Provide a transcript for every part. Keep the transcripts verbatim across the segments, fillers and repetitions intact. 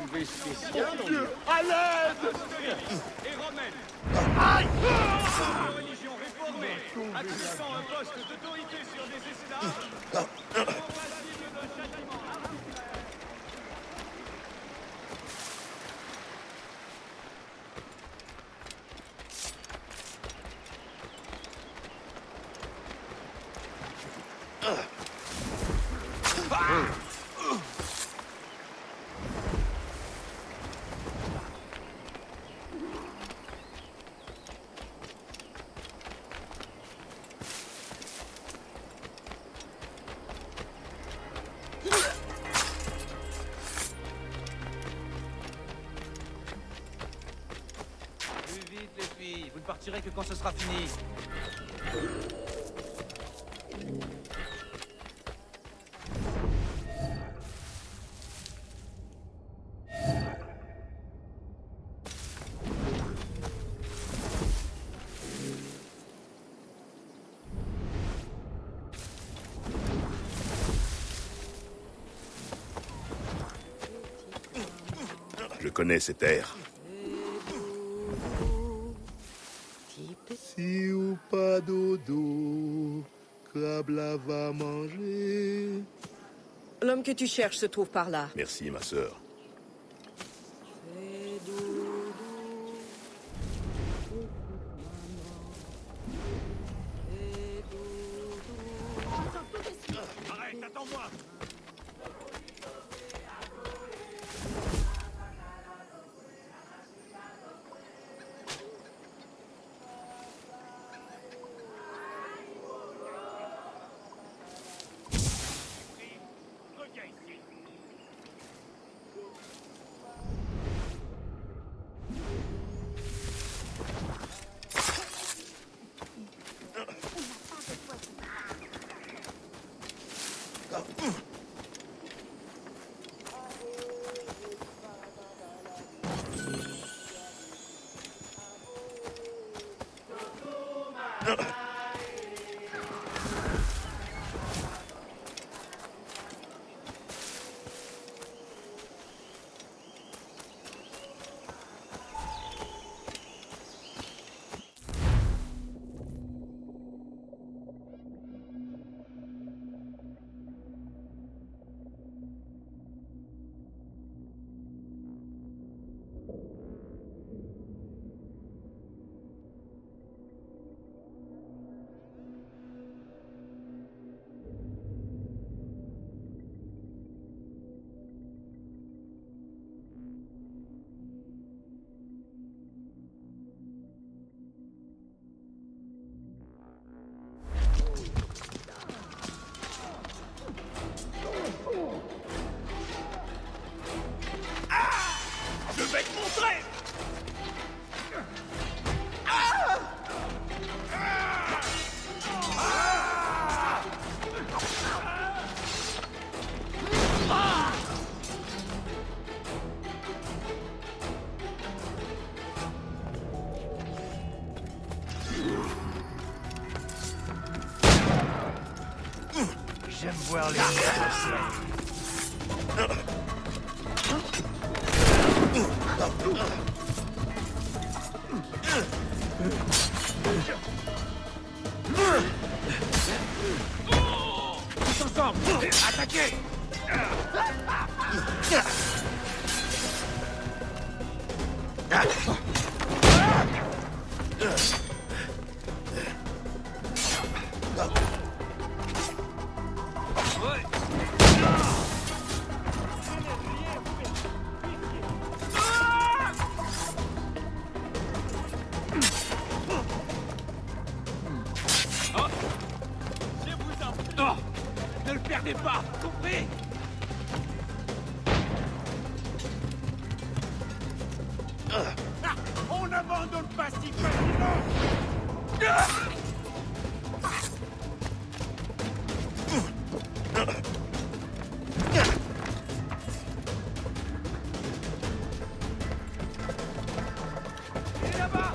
arrivée spéciale. Mon Dieu, à l'aide! Et romaine. Aïe! Une religion réformée, attribuant un poste d'autorité sur des esclaves. On voit la Bible d'un châtiment arbitraire. Plus vite, les filles. Vous ne partirez que quand ce sera fini. Je connais ces terres. Si ou pas dodo, Crabla va manger. L'homme que tu cherches se trouve par là. Merci, ma sœur. Arrête, attends-moi. Reviens ici. Je vais te montrer. J'aime voir les gens. Tous ensemble. Attaquez. Je vous en prie. Non. Ne le perdez pas. Compris? Ah, on n'abandonne pas si facilement. Et là-bas.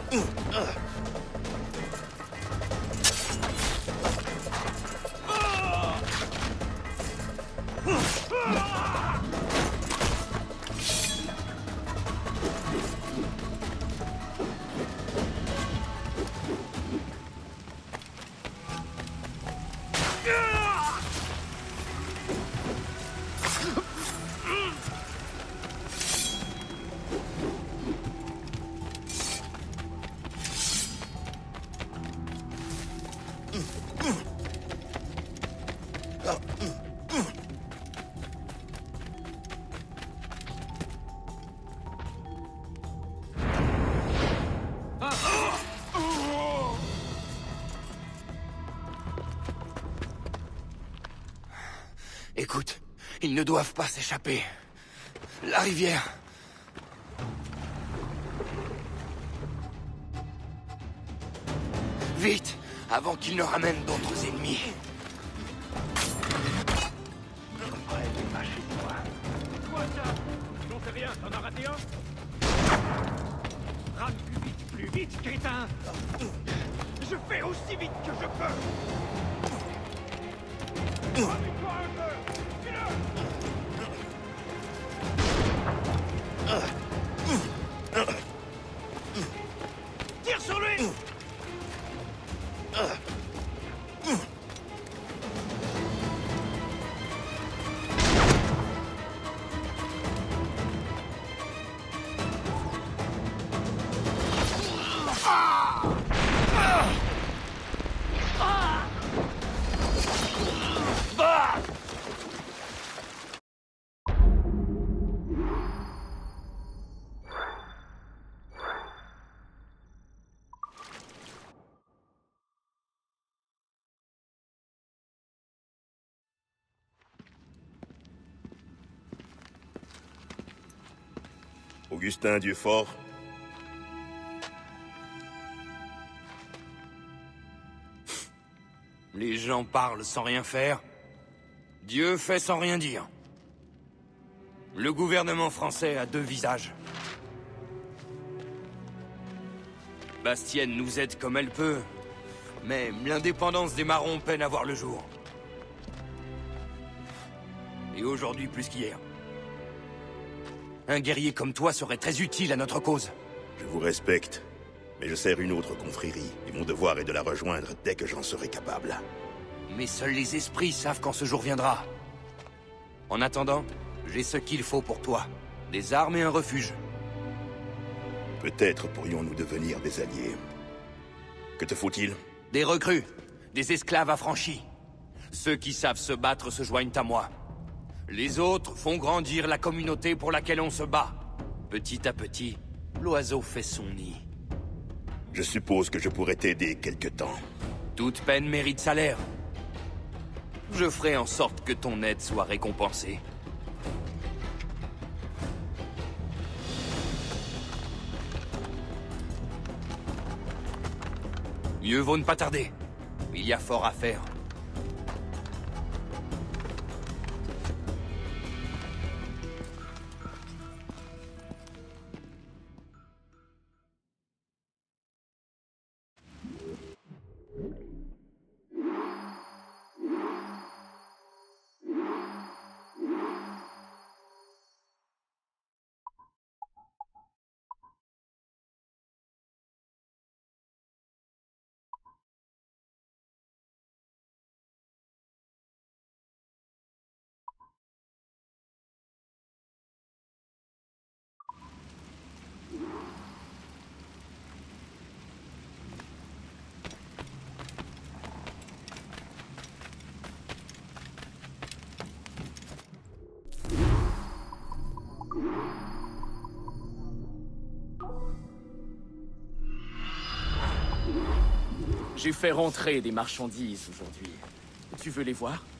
Écoute, ils ne doivent pas s'échapper. La rivière... Vite, avant qu'ils ne ramènent d'autres ennemis. Quoi ça? J'en sais rien, t'en as raté un? Rame plus vite, plus vite, crétin! Je fais aussi vite que je peux! Remets-toi un peu! Tire sur lui! Augustin Dieufort. Les gens parlent sans rien faire. Dieu fait sans rien dire. Le gouvernement français a deux visages. Bastienne nous aide comme elle peut, mais l'indépendance des Marrons peine à voir le jour. Et aujourd'hui plus qu'hier. Un guerrier comme toi serait très utile à notre cause. Je vous respecte, mais je sers une autre confrérie, et mon devoir est de la rejoindre dès que j'en serai capable. Mais seuls les esprits savent quand ce jour viendra. En attendant, j'ai ce qu'il faut pour toi. Des armes et un refuge. Peut-être pourrions-nous devenir des alliés. Que te faut-il? Des recrues, des esclaves affranchis. Ceux qui savent se battre se joignent à moi. Les autres font grandir la communauté pour laquelle on se bat. Petit à petit, l'oiseau fait son nid. Je suppose que je pourrais t'aider quelque temps. Toute peine mérite salaire. Je ferai en sorte que ton aide soit récompensée. Mieux vaut ne pas tarder. Il y a fort à faire. J'ai fait rentrer des marchandises aujourd'hui. Tu veux les voir?